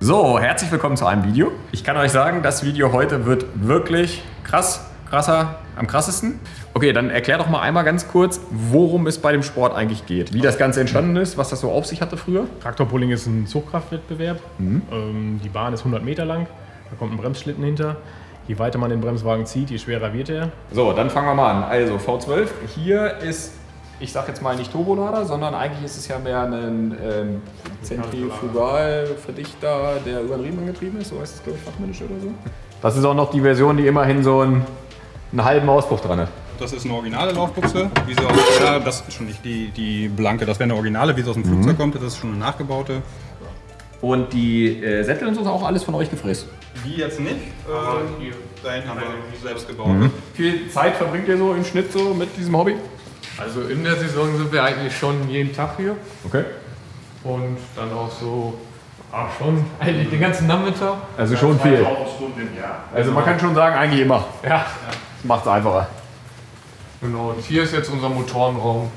So, herzlich willkommen zu einem Video. Ich kann euch sagen, das Video heute wird wirklich krasser, am krassesten. Okay, dann erklär doch mal einmal ganz kurz, worum es bei dem Sport eigentlich geht. Wie das Ganze entstanden ist, was das so auf sich hatte früher. Traktorpulling ist ein Zugkraftwettbewerb. Die Bahn ist 100 Meter lang, da kommt ein Bremsschlitten hinter. Je weiter man den Bremswagen zieht, je schwerer wird er. So, dann fangen wir mal an. Also V12, hier ist, ich sag jetzt mal nicht Turbolader, sondern eigentlich ist es ja mehr ein Zentrifugalverdichter, der über den Riemen angetrieben ist. So heißt es, glaube ich, fachmännisch oder so. Das ist auch noch die Version, die immerhin so einen halben Auspuff dran hat. Das ist eine originale Laufbuchse, wie sie aus, ja, das ist schon nicht die blanke, das wäre eine originale, wie sie aus dem Flugzeug kommt, das ist schon eine nachgebaute. Und die Sättel und so ist auch alles von euch gefräst? Die jetzt nicht, da hinten haben wir selbst gebaut. Wie viel Zeit verbringt ihr so im Schnitt so mit diesem Hobby? Also in der Saison sind wir eigentlich schon jeden Tag hier. Okay. Und dann auch so, schon eigentlich den ganzen Nachmittag. Also schon viel. Stunden im Jahr. Also man kann schon sagen, eigentlich immer. Ja. Das macht es einfacher. Genau, und hier ist jetzt unser Motorenraum.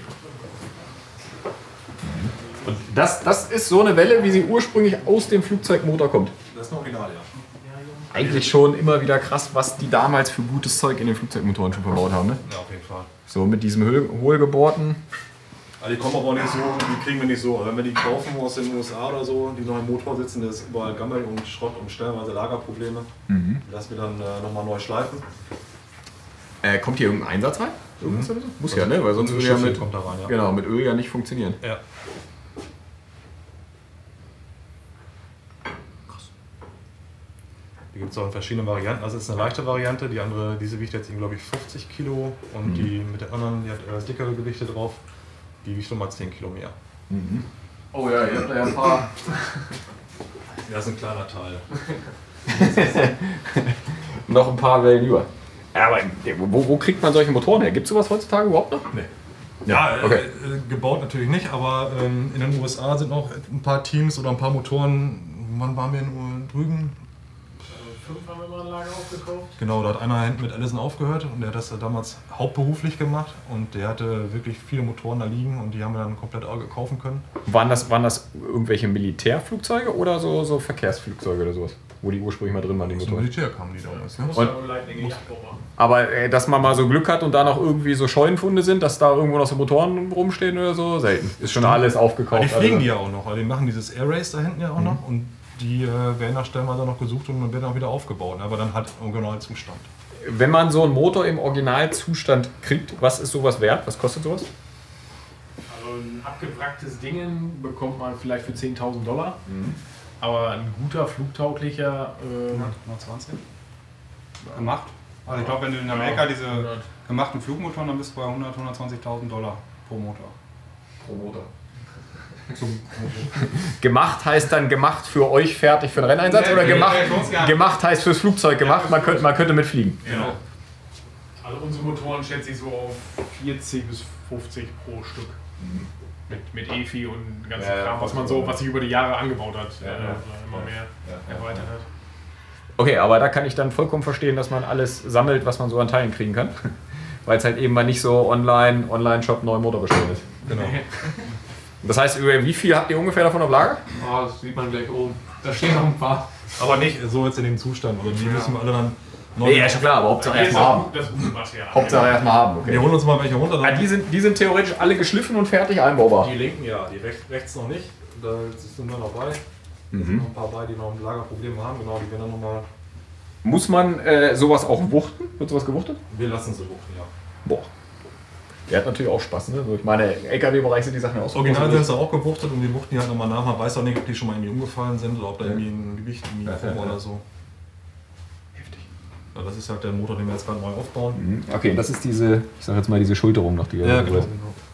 Und das ist so eine Welle, wie sie ursprünglich aus dem Flugzeugmotor kommt. Das ist ein Original, ja. Eigentlich schon immer wieder krass, was die damals für gutes Zeug in den Flugzeugmotoren schon verbaut haben. Ne? Ja, auf jeden Fall. So mit diesem hohlgebohrten. Also die kommen aber auch nicht so, die kriegen wir nicht so. Also wenn wir die kaufen aus den USA oder so, die noch im Motor sitzen, da ist überall Gammel und Schrott und stellenweise Lagerprobleme. Lassen wir dann nochmal neu schleifen. Kommt hier irgendein Einsatz rein? Irgendwas oder so? Muss ja, ne? Weil sonst würde ja mit, kommt da rein, ja. genau, mit Öl ja nicht funktionieren. Ja. Die gibt es auch in verschiedenen Varianten. Also es ist eine leichte Variante, die andere, diese wiegt jetzt glaube ich 50 Kilo und die mit der anderen, die hat dickere Gewichte drauf, die wiegt schon mal 10 Kilo mehr. Oh ja, ihr habt da ja ein paar. Das ist ein kleiner Teil. Noch ein paar Wellen über. Ja, aber wo kriegt man solche Motoren her? Gibt es sowas heutzutage überhaupt noch? Nee. Ja, okay. Gebaut natürlich nicht, aber in den USA sind noch ein paar Teams oder ein paar Motoren. Wann waren wir drüben? 5 haben wir mal eine Lager aufgekauft. Genau, da hat einer mit Allison aufgehört und der hat das damals hauptberuflich gemacht und der hatte wirklich viele Motoren da liegen und die haben wir dann komplett kaufen können. Waren das irgendwelche Militärflugzeuge oder so Verkehrsflugzeuge oder sowas? Wo die ursprünglich mal drin waren, die Zum Motoren? Militär kamen die damals. Ne? Aber dass man mal so Glück hat und da noch irgendwie so Scheunenfunde sind, dass da irgendwo noch so Motoren rumstehen oder so, selten. Ist schon alles aufgekauft. Die fliegen die ja auch noch, weil die machen dieses Air Race da hinten ja auch noch und die werden nach stellenweise noch gesucht und dann werden auch wieder aufgebaut, aber dann halt im Originalzustand. Wenn man so einen Motor im Originalzustand kriegt, was ist sowas wert? Was kostet sowas? Also ein abgewracktes Ding bekommt man vielleicht für $10.000. Aber ein guter, flugtauglicher... 120? Gemacht? Also ich glaube, wenn du in Amerika diese gemachten Flugmotoren, dann bist du bei 100.000, $120.000 pro Motor. Pro Motor. Gemacht heißt dann gemacht für euch fertig für den Renneinsatz oder gemacht heißt fürs Flugzeug gemacht, man könnte mitfliegen. Genau. Also unsere Motoren schätze ich so auf 40 bis 50 pro Stück. Mit EFI und ganzen Kram, was sich über die Jahre angebaut hat, immer mehr erweitert hat. Okay, aber da kann ich dann vollkommen verstehen, dass man alles sammelt, was man so an Teilen kriegen kann. Weil es halt eben mal nicht so Online-Shop neuen Motor bestellen ist. Genau. Das heißt, wie viel habt ihr ungefähr davon auf Lager? Oh, das sieht man gleich oben. Da stehen noch ein paar. Aber nicht so jetzt in dem Zustand, oder die müssen wir alle dann neu. Ja, schon klar, aber Hauptsache erstmal haben. Hauptsache erstmal haben, okay. Wir holen uns mal welche runter. Ja, die sind theoretisch alle geschliffen und fertig einbaubar. Die linken ja, die rechts noch nicht. Da sind wir noch bei. Da sind noch ein paar bei, die noch ein Lagerproblem haben. Genau, die werden dann nochmal. Muss man sowas auch wuchten? Wird sowas gewuchtet? Wir lassen sie wuchten, ja. Boah. Der hat natürlich auch Spaß, ne? Ich meine, im LKW-Bereich sind die Sachen ja auch so. Original sind sie auch gewuchtet und wir wuchten die halt nochmal nach. Man weiß auch nicht, ob die schon mal irgendwie umgefallen sind oder ob da irgendwie ein Gewicht oder so. Heftig. Ja, das ist halt der Motor, den wir jetzt gerade neu aufbauen. Okay, das ist diese, ich sag jetzt mal, diese Schulterung noch, die ja, genau.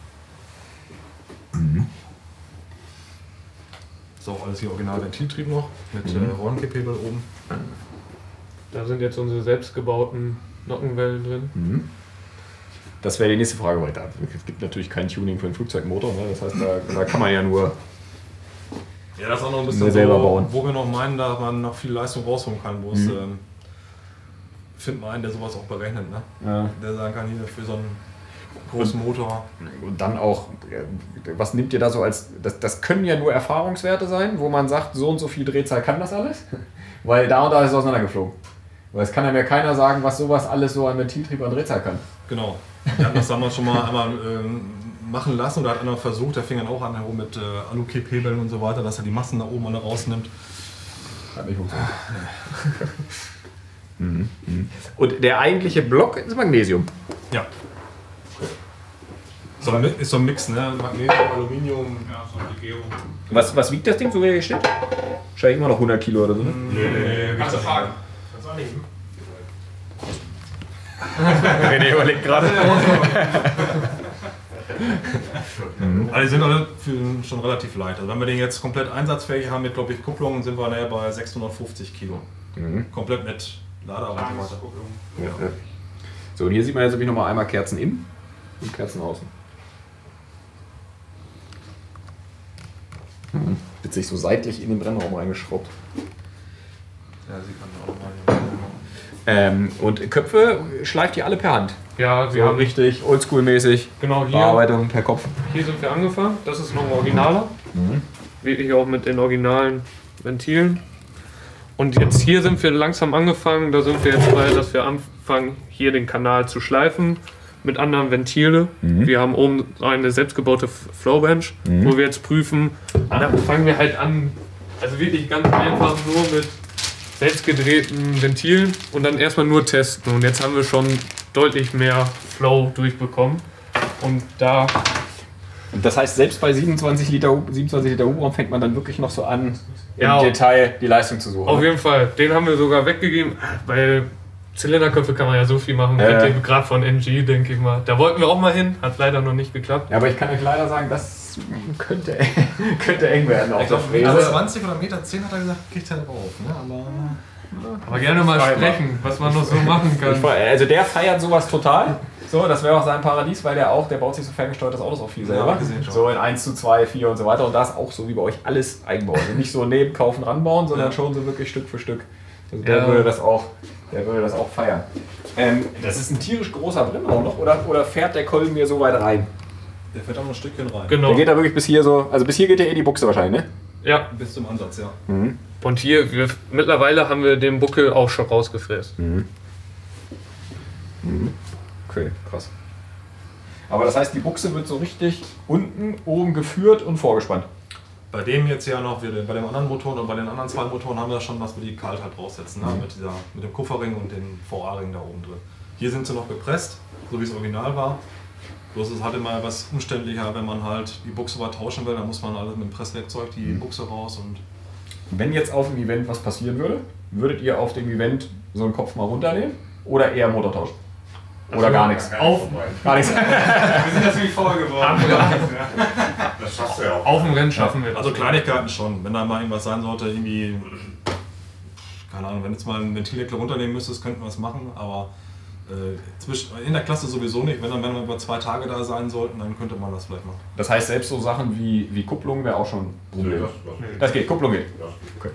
So, alles hier original Ventiltrieb noch mit Rollenkipphebel oben. Da sind jetzt unsere selbstgebauten Nockenwellen drin. Das wäre die nächste Frage weiter. Es gibt natürlich kein Tuning für einen Flugzeugmotor, ne? Das heißt, da kann man ja nur ja, das ist auch noch ein bisschen selber so, bauen. Wo wir noch meinen, dass man noch viel Leistung rausholen kann, wo es findet man einen, der sowas auch berechnet, ne? Ja. Der sagen kann, hier für so einen großen Motor. Und dann auch, was nimmt ihr da so als, das können ja nur Erfahrungswerte sein, wo man sagt, so und so viel Drehzahl kann das alles? Weil da und da ist es auseinandergeflogen. Weil es kann ja mir keiner sagen, was sowas alles so an Ventiltrieb an Drehzahl kann. Genau. Wir hatten das damals schon mal einmal machen lassen oder hat einer versucht, der fing dann auch an herum mit Alu-Kipp-Hebeln und so weiter, dass er die Massen da oben alle rausnimmt. Hat nicht funktioniert. Und der eigentliche Block ist Magnesium. Ja. Ist so ein Mix, ne? Magnesium, Aluminium. Ja, so eine Legierung. Was wiegt das Ding, so wie er hier steht? Wahrscheinlich immer noch 100 Kilo oder so, ne? Nee, Kannst du fragen. Kannst du annehmen. René überlegt gerade. Also die sind alle schon relativ leicht. Also wenn wir den jetzt komplett einsatzfähig haben mit, glaube ich, Kupplungen, sind wir näher bei 650 Kilo. Komplett mit Lader und so weiter. Ja. So, und hier sieht man jetzt wirklich nochmal einmal Kerzen innen und Kerzen außen. Witzig, so seitlich in den Brennraum reingeschraubt. Ja, sie kann auch mal. Und Köpfe schleift ihr alle per Hand. Ja, Wir haben richtig oldschool-mäßig genau hier. Bearbeitung per Kopf. Hier sind wir angefangen. Das ist noch ein Originaler. Wirklich auch mit den originalen Ventilen. Und jetzt hier sind wir langsam angefangen. Da sind wir jetzt bei, dass wir anfangen, hier den Kanal zu schleifen mit anderen Ventile. Wir haben oben eine selbstgebaute Flowbench, wo wir jetzt prüfen. Da fangen wir halt an, also wirklich ganz einfach nur mit selbstgedrehten Ventilen und dann erstmal nur testen. Und jetzt haben wir schon deutlich mehr Flow durchbekommen. Und da. Und das heißt, selbst bei 27 Liter Hubraum fängt man dann wirklich noch so an, Ja, im Detail die Leistung zu suchen. Auf jeden Fall. Den haben wir sogar weggegeben, weil Zylinderköpfe kann man ja so viel machen. Gerade von NG, denke ich mal. Da wollten wir auch mal hin, hat leider noch nicht geklappt. Ja, aber ich kann euch leider sagen, das könnte eng werden. Auf Ich glaube, der Meter Fräse. 20 oder Meter 10 hat er gesagt, kriegt er drauf. Ne? Aber gerne mal sprechen, was man noch so machen kann. Also der feiert sowas total. So, das wäre auch sein Paradies, weil der baut sich so ferngesteuertes Autos auch viel selber. Ja, gesehen schon. So in 1 zu 2, 4 und so weiter. Und da ist auch so wie bei euch alles Eigenbau. Also nicht so nebenkaufen, ranbauen, sondern schon so wirklich Stück für Stück. Also der würde das auch feiern. Das ist ein tierisch großer Brennraum noch, oder fährt der Kolben mir so weit rein? Der fährt auch noch ein Stückchen rein. Genau. Der geht da wirklich bis hier so, also bis hier geht der die Buchse wahrscheinlich, ne? Ja. Bis zum Ansatz, ja. Und hier, mittlerweile haben wir den Buckel auch schon rausgefräst. Okay, krass. Aber das heißt, die Buchse wird so richtig unten, oben geführt und vorgespannt. Bei dem jetzt ja noch, bei dem anderen Motoren und bei den anderen 2 Motoren haben wir schon, dass wir die kalt halt raussetzen, ne? mit dem Kupferring und dem VA-Ring da oben drin. Hier sind sie noch gepresst, so wie es original war. Bloß ist halt immer etwas umständlicher, wenn man halt die Buchse mal tauschen will, dann muss man alles mit dem Presswerkzeug die Buchse raus und. Wenn jetzt auf dem Event was passieren würde, würdet ihr auf dem Event so einen Kopf mal runternehmen oder eher Motor tauschen? Oder gar nichts? Gar nichts. Wir sind natürlich voll geworden. Das schaffst du ja auch. Auf dem Rennen schaffen wir das. Also Kleinigkeiten schon, wenn da mal irgendwas sein sollte, irgendwie, keine Ahnung, wenn jetzt mal ein Ventildeckel runternehmen müsstest, könnten wir es machen, aber in der Klasse sowieso nicht. Wenn wir über 2 Tage da sein sollten, dann könnte man das vielleicht machen. Das heißt, selbst so Sachen wie Kupplung wäre auch schon ein Problem. Nee, Das geht, Kupplung geht. Okay.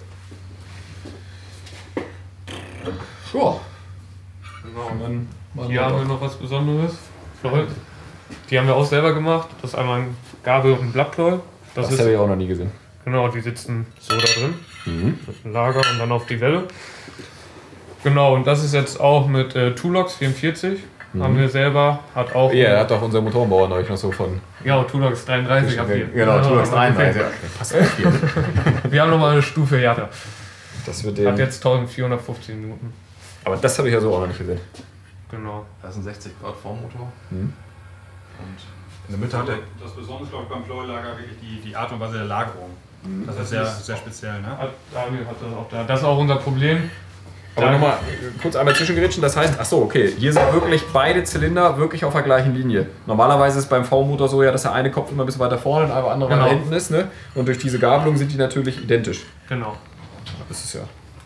Ja. Genau. Hier haben wir noch was Besonderes. Für heute. Die haben wir auch selber gemacht. Das ist einmal ein Gabel und ein Blattpleu. Das habe ich auch noch nie gesehen. Genau, die sitzen so da drin. Mit dem Lager und dann auf die Welle. Genau, und das ist jetzt auch mit Tulox 44. Haben wir selber, hat auch. Ja, hat doch unser Motorenbauer neulich noch so von. Ja, Tulox 33 habt ihr. Genau, Tulox 33. Passt auf hier. Wir haben nochmal eine Stufe härter. Das wird Hat jetzt 1415 Minuten. Aber das habe ich ja so auch noch nicht gesehen. Genau. Das ist ein 60 Grad Formmotor. Und in der Mitte hat er. Das Besondere, glaube ich, beim Flowlager wirklich die Art und Weise der Lagerung. Das ist sehr, sehr speziell, ne? Daniel hat das auch da. Das ist auch unser Problem. Aber nochmal kurz einmal zwischengerätschen, das heißt, achso, okay, hier sind wirklich beide Zylinder wirklich auf der gleichen Linie. Normalerweise ist beim V-Motor so, ja, dass der eine Kopf immer ein bisschen weiter vorne und der andere weiter hinten ist, ne? Und durch diese Gabelung sind die natürlich identisch. Genau. Das ist ja.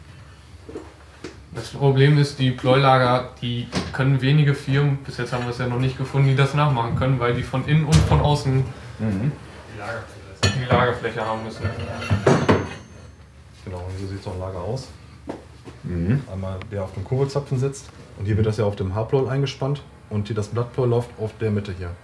Das Problem ist, die Pleulager, die können wenige Firmen, bis jetzt haben wir es ja noch nicht gefunden, die das nachmachen können, weil die von innen und von außen die Lagerfläche haben müssen. Genau, und so sieht so ein Lager aus. Einmal der auf dem Kurbelzapfen sitzt und hier wird das ja auf dem Haarpleuel eingespannt und hier das Blattpleuel läuft auf der Mitte hier.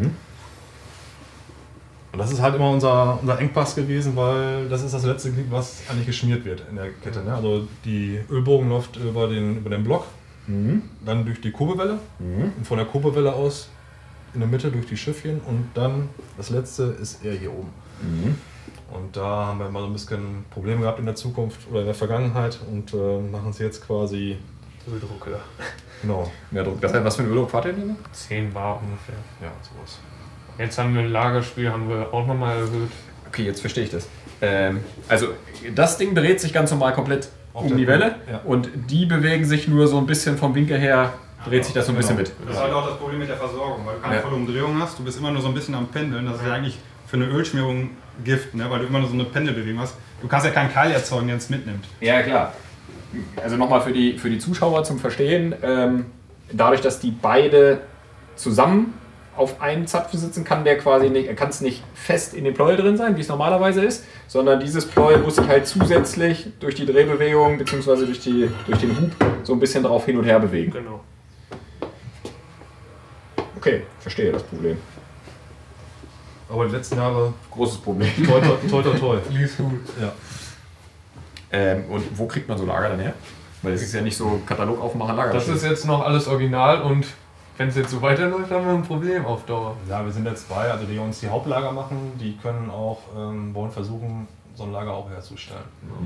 Und das ist halt immer unser Engpass gewesen, weil das ist das letzte Glied, was eigentlich geschmiert wird in der Kette. Ne? Also die Ölbogen läuft über den Block, dann durch die Kurbelwelle und von der Kurbelwelle aus in der Mitte durch die Schiffchen und dann das letzte ist er hier oben. Und da haben wir mal so ein bisschen Probleme gehabt in der Zukunft oder in der Vergangenheit und machen es jetzt quasi Öldruck, ja. genau. Mehr Druck. Das heißt, was für ein Öldruck fahrt ihr denn? 10 Bar ungefähr. Ja, sowas. Jetzt haben wir ein Lagerspiel, haben wir auch nochmal erhöht. Okay, jetzt verstehe ich das. Also das Ding dreht sich ganz normal komplett Auf um die der Welle ja. und die bewegen sich nur so ein bisschen vom Winkel her, dreht sich das so ein bisschen mit. Das ist halt auch das Problem mit der Versorgung, weil du keine volle Umdrehung hast. Du bist immer nur so ein bisschen am Pendeln. Das ist ja eigentlich für eine Ölschmierung Gift, ne? Weil du immer nur so eine Pendelbewegung hast. Du kannst ja keinen Keil erzeugen, der es mitnimmt. Ja, klar. Also nochmal für die Zuschauer zum Verstehen, dadurch, dass die beide zusammen auf einen Zapfen sitzen, kann der quasi nicht, er kann es nicht fest in dem Pleuel drin sein, wie es normalerweise ist, sondern dieses Pleuel muss sich halt zusätzlich durch die Drehbewegung bzw. durch den Hub so ein bisschen drauf hin und her bewegen. Genau. Okay, verstehe das Problem. Aber die letzten Jahre Großes Problem. toi. Lief gut. Ja. Und wo kriegt man so Lager dann her? Weil es ist ja nicht so Katalog aufmachen, Lager. Das ist jetzt noch alles original und wenn es jetzt so weiterläuft, haben wir ein Problem auf Dauer. Ja, wir sind jetzt zwei, also die uns die Hauptlager machen, die können auch, wollen versuchen, so ein Lager auch herzustellen.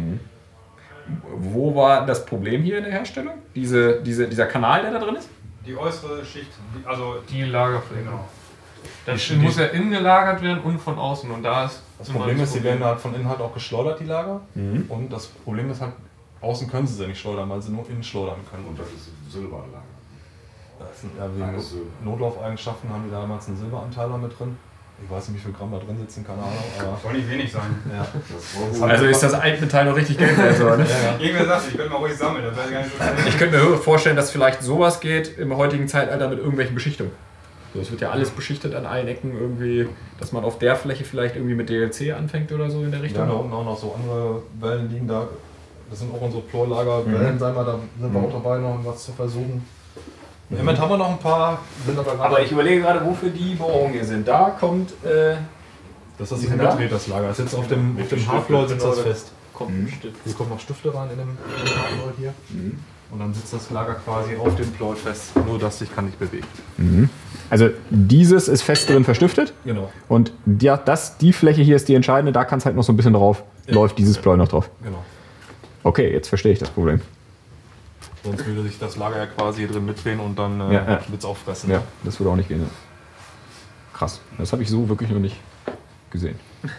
Wo war das Problem hier in der Herstellung? Dieser Kanal, der da drin ist? Die äußere Schicht, also Die Lagerfläche. genau. Das muss ja innen gelagert werden und von außen. Und da ist Das immer Problem ist, die werden halt von innen halt auch geschleudert, die Lager. Und das Problem ist halt, außen können sie nicht schleudern, weil sie nur innen schleudern können. Und das ist Silberanlage. Das sind ja wegen Notlaufeigenschaften haben die damals einen Silberanteil mit drin. Ich weiß nicht, wie viel Gramm da drin sitzen, keine Ahnung. Aber Soll nicht wenig sein. ja. Also ist das Altmetall noch richtig Geld wert, so, ne? Irgendwer sagt, ich könnte mal ruhig sammeln, das wäre gar nicht so schlimm. Ich könnte mir vorstellen, dass vielleicht sowas geht im heutigen Zeitalter mit irgendwelchen Beschichtungen. So, es wird ja alles beschichtet an allen Ecken irgendwie, dass man auf der Fläche vielleicht irgendwie mit DLC anfängt oder so in der Wir Richtung. haben da unten auch noch so andere Wellen liegen da. Das sind auch unsere Pleuellager-Wellen, sagen wir, da sind wir auch dabei, noch was zu versuchen. Im Moment haben wir noch ein paar, sind aber gerade. Aber ich überlege gerade, wofür die Bohrungen hier sind. Da kommt. das ist ein Gedreht, das Lager. Das sitzt auf dem Haarfloor, sitzt das fest. kommt ein Stift. Hier kommen noch Stifte rein in dem Haarfloor hier. Und dann sitzt das Lager quasi auf dem Pleuel fest. Nur das sich kann nicht bewegen. Also dieses ist fest drin verstiftet. Genau. Und die Fläche hier ist die entscheidende, da kann es halt noch so ein bisschen drauf. Ja. Läuft dieses Pleuel noch drauf. Genau. Okay, jetzt verstehe ich das Problem. Sonst würde sich das Lager ja quasi hier drin mitdrehen und dann Ja. wird es auffressen. Ja, das würde auch nicht gehen. Ja. Krass. Das habe ich so wirklich noch nicht gesehen.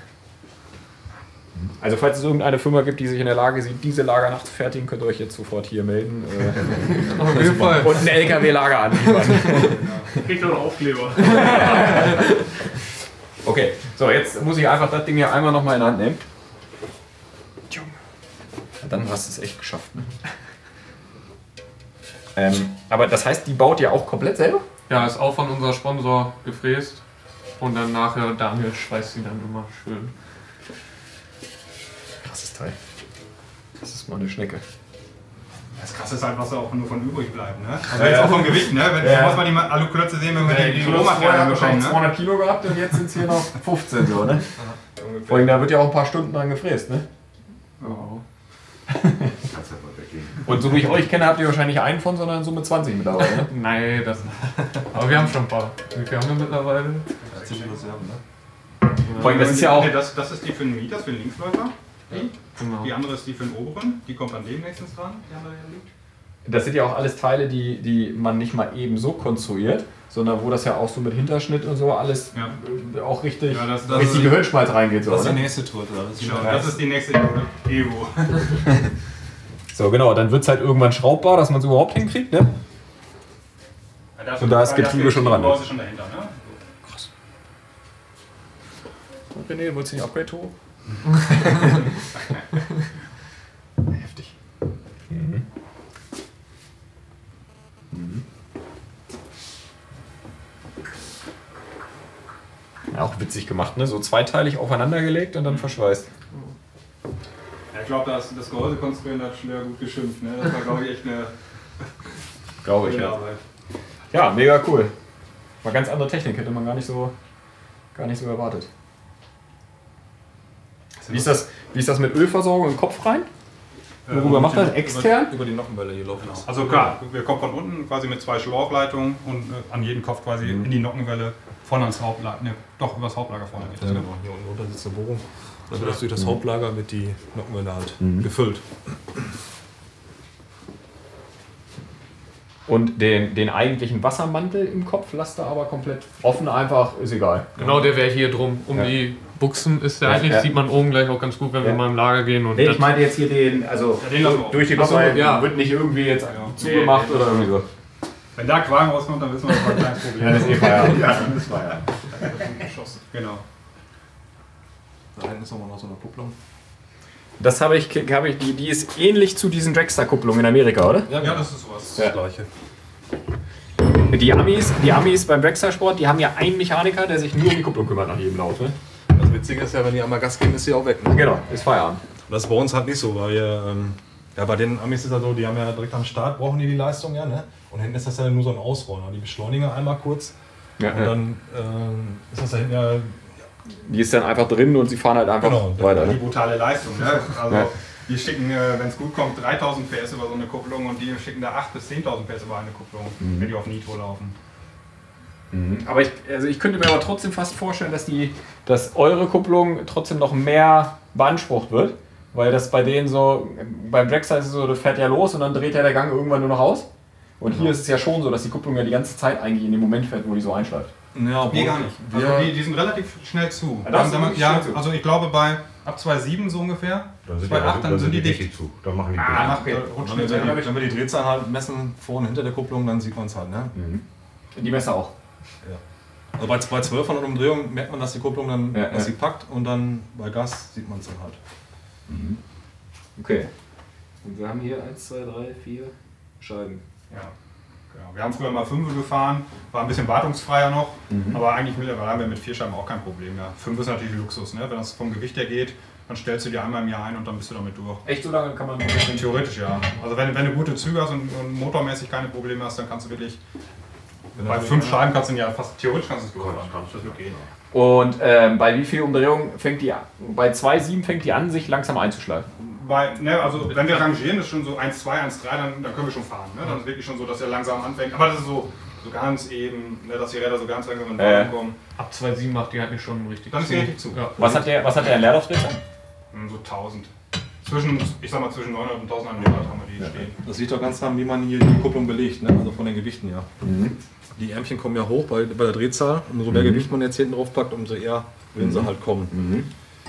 Also falls es irgendeine Firma gibt, die sich in der Lage sieht, diese Lager nachzufertigen, könnt ihr euch jetzt sofort hier melden. Auf jeden Fall. Und ein LKW-Lager anliefern. Kriegt doch einen Aufkleber. Okay, so jetzt muss ich einfach das Ding hier einmal nochmal in die Hand nehmen. Dann hast du es echt geschafft. Ne? Aber das heißt, die baut ihr auch komplett selber? Ja, ist auch von unserem Sponsor gefräst. Und dann nachher Daniel schweißt sie dann immer schön. Krasses Teil. Das ist mal eine Schnecke. Das Krasse ist halt, was da auch nur von übrig bleibt, ne? Also jetzt auch vom Gewicht, ne? Da muss man die Aluklötze sehen, wenn wir die Rohmaterialien bekommen, ne? 200 Kilo gehabt und jetzt sind es hier noch 15 so, ne? Vor allem, da wird ja auch ein paar Stunden dran gefräst, ne? Oh. Kannst halt mal weggehen. Und so wie ich euch kenne, habt ihr wahrscheinlich einen von, sondern so mit 20 mittlerweile, ne? Nein, das nicht. Aber wir haben schon ein paar. Wie viel haben wir mittlerweile? Vor allem, das ist ja auch... Das ist die für den Mieters, für den Linksläufer. Genau. Die andere ist die für den oberen. Die kommt an dem nächstens dran, die andere hier liegt. Das sind ja auch alles Teile, die man nicht mal eben so konstruiert, sondern wo das ja auch so mit Hinterschnitt und so alles auch richtig, Ja, das richtig ist- Gehirnschmalz reingeht. So, Das ist die ne? nächste Tour. Das ist die nächste Evo. So, genau, dann wird es halt irgendwann schraubbar, dass man es überhaupt hinkriegt, ne? Und da ist Getriebe schon dran. Das ist schon dahinter, ne? Und René, wolltest du nicht Upgrade hoch? Heftig. Ja, auch witzig gemacht, ne? So zweiteilig aufeinander gelegt und dann verschweißt. Ja glaube, das Gehäuse konstruieren hat schwer gut geschimpft. Ne? Das war, glaube ich, echt eine Glaube ich, ja. Ja, mega cool. War ganz andere Technik, hätte man gar nicht so erwartet. Wie ist das mit Ölversorgung im Kopf rein? Worüber macht das? Extern? Über die Nockenwelle hier läuft das. Also klar, wir kommen von unten quasi mit 2 Schlauchleitungen und an jeden Kopf quasi in die Nockenwelle vorne ans Hauptlager, ne, doch übers Hauptlager vorne geht das. Ja, genau. Hier unten runter sitzt eine Bohrung. Dann wird das durch das Hauptlager mit die Nockenwelle halt gefüllt. Und den eigentlichen Wassermantel im Kopf lasst ihr aber komplett offen, einfach, ist egal. Genau, der wäre hier drum. Die Buchsen ist der eigentlich, sieht man oben gleich auch ganz gut, wenn wir mal im Lager gehen. Und ich meinte jetzt hier den durch die Kopf wird nicht irgendwie jetzt zugemacht oder irgendwie so. Wenn da Qualm rauskommt, dann wissen wir, das war ein kleines Problem. Ja, das ist eh Feierabend. Ja, das ist Feierabend. Genau. Da hinten ist nochmal noch so eine Kupplung. Das habe ich, die ist ähnlich zu diesen Dragster-Kupplungen in Amerika, oder? Ja, das ist sowas. Das gleiche. Die Amis beim Dragster-Sport, die haben ja einen Mechaniker, der sich nur um die Kupplung kümmert nach jedem Lauf. Ne? Das Witzige ist ja, wenn die einmal Gas geben, ist sie auch weg. Ne? Genau, ist Feierabend. Das ist bei uns halt nicht so, weil wir, bei den Amis ist ja so, die haben ja direkt am Start, brauchen die Leistung ja, ne? Und hinten ist das ja nur so ein Ausrollen. Die beschleunigen einmal kurz und dann ist das da hinten ja... Die ist dann einfach drin und sie fahren halt einfach weiter. Die brutale Leistung. Ne? Also die schicken, wenn es gut kommt, 3000 PS über so eine Kupplung und die schicken da 8.000 bis 10.000 PS über eine Kupplung, wenn die auf Nitro laufen. Aber ich könnte mir aber trotzdem fast vorstellen, dass eure Kupplung trotzdem noch mehr beansprucht wird. Weil das bei denen so, beim Dragster ist es so, das fährt ja los und dann dreht ja der Gang irgendwann nur noch aus. Und hier ist es ja schon so, dass die Kupplung ja die ganze Zeit eigentlich in dem Moment fährt, wo die so einschleift. Ja, nee, gar nicht. Also die sind relativ schnell zu. Ja, also ich glaube ab 2,7 so ungefähr, 2,8 dann sind die dicht. zu. Dann machen die Wenn wir die Drehzahl halt messen, vorne hinter der Kupplung, dann sieht man es halt. Ne? Die Messer auch. Ja. Also bei 1200 Umdrehungen merkt man, dass die Kupplung dann dass sie packt und dann bei Gas sieht man es dann halt. Okay. Und wir haben hier 1, 2, 3, 4 Scheiben. Ja, genau. Wir haben früher mal 5 gefahren, war ein bisschen wartungsfreier noch, aber eigentlich mittlerweile haben wir mit 4 Scheiben auch kein Problem mehr. 5 ist natürlich Luxus, ne? Wenn das vom Gewicht her geht, dann stellst du dir einmal im Jahr ein und dann bist du damit durch. Echt so lange kann man theoretisch ja. Also wenn du gute Züge hast und motormäßig keine Probleme hast, dann kannst du wirklich bei 5 Scheiben kannst du ja fast theoretisch kannst du es durchfahren. Das wird gehen. Und bei wie viel Umdrehungen fängt die an? Bei 2,7 fängt die an, sich langsam einzuschleifen. Also wenn wir rangieren, ist schon so 1,2, 1,3, dann können wir schon fahren. Ne? Dann ist wirklich schon so, dass er langsam anfängt. Aber das ist so ganz eben, ne, dass die Räder so ganz langsam in Bahn kommen. Ab 2,7 macht die halt nicht schon richtig. Dann ist die richtig zu. Ja. Was hat der Leerlaufdrehzahl? So 1000. Zwischen 900 und 1100 haben wir die stehen. Das liegt doch ganz daran, wie man hier die Kupplung belegt, ne? Also von den Gewichten her. Die Ärmchen kommen ja hoch bei der Drehzahl. Und umso mehr Gewicht man jetzt hinten drauf packt, umso eher werden sie halt kommen.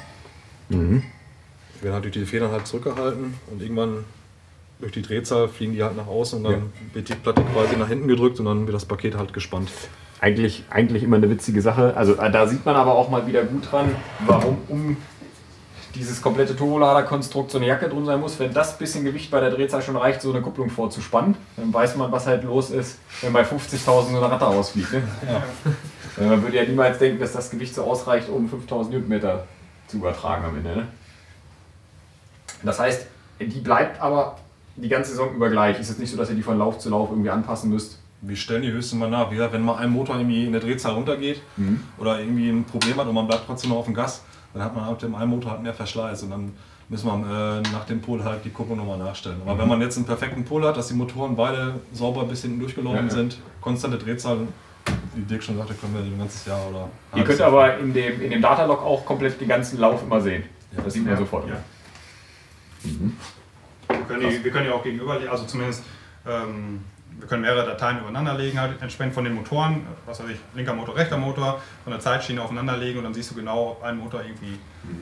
Die werden halt durch die Federn halt zurückgehalten und irgendwann durch die Drehzahl fliegen die halt nach außen und dann wird die Platte quasi nach hinten gedrückt und dann wird das Paket halt gespannt. Eigentlich immer eine witzige Sache. Also da sieht man aber auch mal wieder gut dran, warum um dieses komplette Turboladerkonstrukt so eine Jacke drum sein muss. Wenn das bisschen Gewicht bei der Drehzahl schon reicht, so eine Kupplung vorzuspannen, dann weiß man, was halt los ist, wenn bei 50.000 so eine Ratte ausfliegt. Ne? Ja. Man würde ja niemals denken, dass das Gewicht so ausreicht, um 5.000 Newtonmeter zu übertragen am Ende. Ne? Das heißt, die bleibt aber die ganze Saison über gleich. Ist es nicht so, dass ihr die von Lauf zu Lauf irgendwie anpassen müsst? Wir stellen die höchstens mal nach. Wie gesagt, wenn mal ein Motor irgendwie in der Drehzahl runtergeht oder irgendwie ein Problem hat und man bleibt trotzdem noch auf dem Gas, dann hat man ab dem einen Motor halt mehr Verschleiß und dann müssen wir nach dem Pol halt die Kupplung nochmal nachstellen. Aber wenn man jetzt einen perfekten Pol hat, dass die Motoren beide sauber bis hinten durchgelaufen sind, konstante Drehzahl, wie Dirk schon sagte, können wir ein ganzes Jahr oder... Ihr könnt aber in dem Datalog auch komplett den ganzen Lauf immer sehen. Ja, das sieht man sofort. Ja. Wir können ja auch gegenüberlegen, also zumindest wir können mehrere Dateien übereinander legen, halt entsprechend von den Motoren, was weiß ich, linker Motor, rechter Motor, von der Zeitschiene aufeinander legen und dann siehst du genau, ob ein Motor irgendwie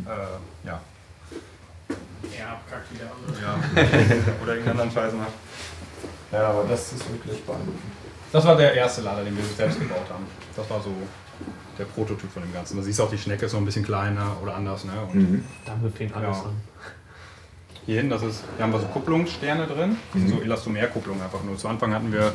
abkackt wie der andere. Ja. Oder irgendeinen anderen Scheiß macht. Ja, aber das ist wirklich beeindruckend. Das war der erste Lader, den wir selbst gebaut haben. Das war so der Prototyp von dem Ganzen. Da siehst du auch, die Schnecke ist noch ein bisschen kleiner oder anders. Ne? Und Damit fängt alles an. Hier hinten, hier haben wir so Kupplungssterne drin, die sind so Elastomerkupplungen einfach nur. Zu Anfang hatten wir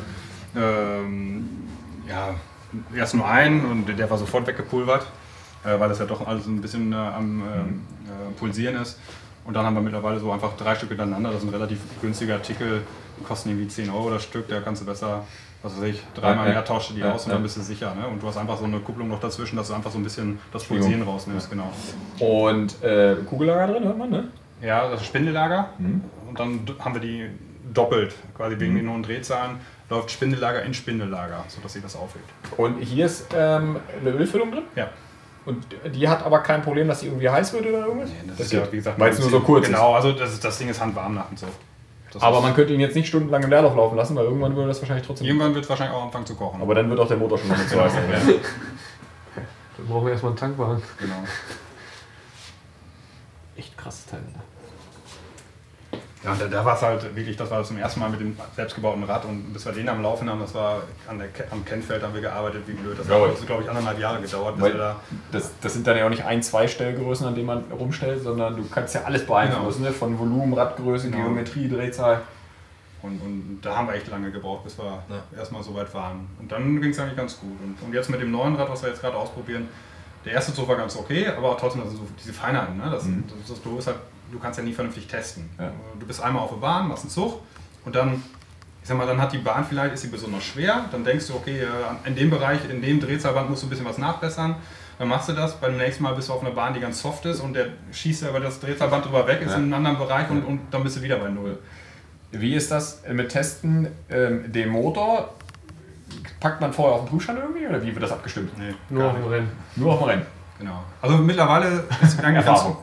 erst nur einen und der war sofort weggepulvert, weil das ja doch alles ein bisschen am Pulsieren ist. Und dann haben wir mittlerweile so einfach 3 Stück hintereinander. Das ist ein relativ günstiger Artikel, die kosten irgendwie 10 € das Stück. Da kannst du besser, was weiß ich, 3-mal mehr tauscht du die aus und dann bist du sicher. Ne? Und du hast einfach so eine Kupplung noch dazwischen, dass du einfach so ein bisschen das Pulsieren rausnimmst. Genau. Und Kugellager drin, hört man, ne? Ja, das ist Spindellager. Und dann haben wir die doppelt, quasi wegen den hohen Drehzahlen. Läuft Spindellager in Spindellager, sodass sich das aufhebt. Und hier ist eine Ölfüllung drin? Ja. Und die hat aber kein Problem, dass sie irgendwie heiß wird oder irgendwas? Nee, das ist ja, wie gesagt, weil es nur so kurz genau, also das Ding ist handwarm nach und so. Aber man könnte ihn jetzt nicht stundenlang im Leerlauf laufen lassen, weil irgendwann würde das wahrscheinlich trotzdem... Irgendwann wird es wahrscheinlich auch anfangen zu kochen. Aber dann wird auch der Motor schon damit zu heiß sein. Dann brauchen wir erstmal einen Tankwagen. Genau. Echt krasses Teil. Ja, und da war es halt wirklich, das war zum ersten Mal mit dem selbstgebauten Rad und bis wir den am Laufen haben, das war am Kennfeld haben wir gearbeitet, wie blöd. Das hat, glaube ich, 1,5 Jahre gedauert. Bis wir das sind dann ja auch nicht 1-2 Stellgrößen, an denen man rumstellt, sondern du kannst ja alles beeinflussen, ne? Von Volumen, Radgröße, Geometrie, Drehzahl. Und da haben wir echt lange gebraucht, bis wir erstmal so weit waren. Und dann ging es eigentlich ganz gut. Und jetzt mit dem neuen Rad, was wir jetzt gerade ausprobieren, der erste Zug war ganz okay, aber trotzdem, das sind so diese Feinheiten. Ne? Du kannst ja nie vernünftig testen. Ja. Du bist einmal auf der Bahn, machst einen Zug und dann, ich sag mal, dann hat die Bahn vielleicht, ist sie besonders schwer, dann denkst du, okay, in dem Bereich, in dem Drehzahlband musst du ein bisschen was nachbessern, dann machst du das, beim nächsten Mal bist du auf einer Bahn, die ganz soft ist und der schießt ja über das Drehzahlband drüber weg, ist in einem anderen Bereich und dann bist du wieder bei Null. Wie ist das mit Testen, den Motor? Packt man vorher auf den Prüfstand irgendwie oder wie wird das abgestimmt? Nee, nur auf dem Rennen. Nur auf dem Rennen? Genau. Also mittlerweile ist eigentlich Erfahrung.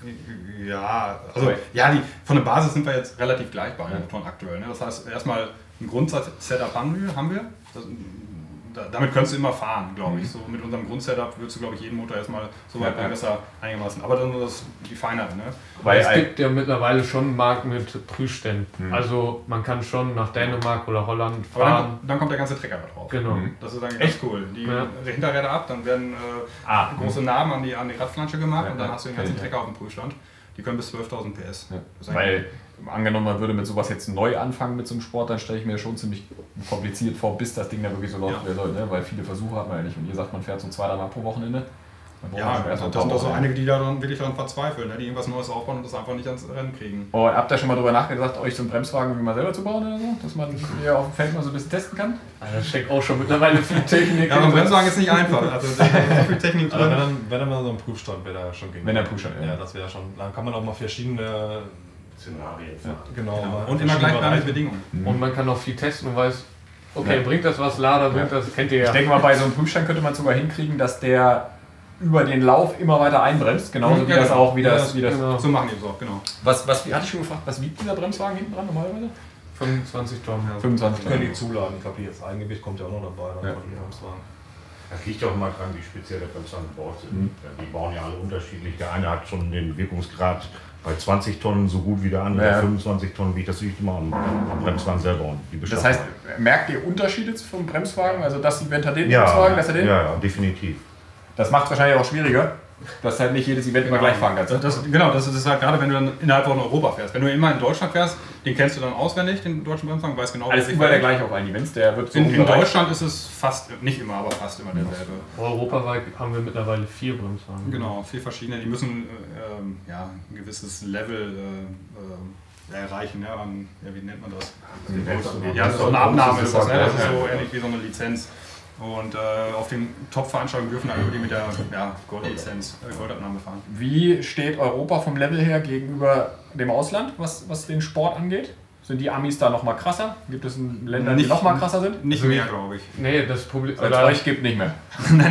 Ja, also von der Basis sind wir jetzt relativ gleich bei den Motoren aktuell. Ne? Das heißt, erstmal ein Grundsatz-Setup haben wir. Damit könntest du immer fahren, glaube ich. So mit unserem Grundsetup würdest du, glaube ich, jeden Motor erstmal so weit besser einigermaßen. Aber dann nur die Feinheit. Ne? Weil es gibt ja mittlerweile schon Marken mit Prüfständen. Also man kann schon nach Dänemark oder Holland fahren. Aber dann kommt der ganze Trecker da drauf. Genau. Das ist eigentlich echt cool. Die Hinterräder ab, dann werden große Narben an die Radflansche gemacht und dann hast du den ganzen Trecker auf dem Prüfstand. Die können bis 12.000 PS. Ja. Weil, angenommen, man würde mit sowas jetzt neu anfangen mit so einem Sport, dann stelle ich mir schon ziemlich kompliziert vor, bis das Ding da wirklich so läuft, wie soll, ne? Weil viele Versuche hat man ja nicht. Und ihr sagt, man fährt so 2-3 Mal pro Wochenende. Ja, das sind auch so einige, die da dann wirklich daran verzweifeln, ne? Die irgendwas Neues aufbauen und das einfach nicht ans Rennen kriegen. Und habt ihr schon mal drüber nachgedacht, euch so einen Bremswagen irgendwie mal selber zu bauen oder so? Dass man hier auf dem Feld mal so ein bisschen testen kann? Da steckt auch schon mittlerweile viel Technik. Ja, aber ein Bremswagen ist nicht einfach. Also da ist so viel Technik drin. Aber wenn dann mal so ein Prüfstand wäre da schon gegen. Wenn der Prüfstand, ja, das wäre schon. Dann kann man auch mal verschiedene Szenarien. Ja, genau. Und immer gleichbleibende Bedingungen. Und man kann auch viel testen und weiß, okay, bringt das was, Lader, bringt das, kennt ihr ja. Ich denke mal, bei so einem Prüfstand könnte man sogar hinkriegen, dass der über den Lauf immer weiter einbremst, genauso wie das auch Genau. So machen die es auch, genau. Was hatte ich schon gefragt, was wiegt dieser Bremswagen hinten dran normalerweise? 25 Tonnen. Ja, 25 können Tonnen. die zuladen. Ich glaube, jetzt Eigengewicht kommt ja auch noch dabei. Dann von jedem Bremswagen. Das liegt auch immer dran, wie speziell der Bremswagen gebaut sind. Die bauen ja alle unterschiedlich. Der eine hat schon den Wirkungsgrad bei 20 Tonnen so gut wie der andere. Ja. 25 Tonnen wiegt das liegt immer am Bremswagen selber. Und die Das heißt, merkt ihr Unterschiede vom Bremswagen? Also das Event hat den ja, Bremswagen, das hat den? Ja, definitiv. Das macht es wahrscheinlich auch schwieriger, dass halt nicht jedes Event immer gleich fahren kannst. Das ist halt gerade, wenn du dann innerhalb von Europa fährst. Wenn du immer in Deutschland fährst, den kennst du dann auswendig, den deutschen Bremswagen, weißt genau, alles überall der gleiche auf allen Events, der wird so in Deutschland ist es fast, nicht immer, aber fast immer derselbe. Europaweit haben wir mittlerweile 4 Bremswagen. Genau, 4 verschiedene, die müssen ein gewisses Level erreichen. Ja, wie nennt man das? Ja, so eine Abnahme ist das, ne? Das ist so ähnlich wie so eine Lizenz. Und auf den Top-Veranstaltungen dürfen dann die mit der Goldlizenz, Goldabnahme fahren. Wie steht Europa vom Level her gegenüber dem Ausland, was den Sport angeht? Sind die Amis da nochmal krasser? Gibt es Länder, die nochmal krasser sind? Nicht mehr, glaube ich. Nee, das Problem... Weil es euch gibt nicht mehr.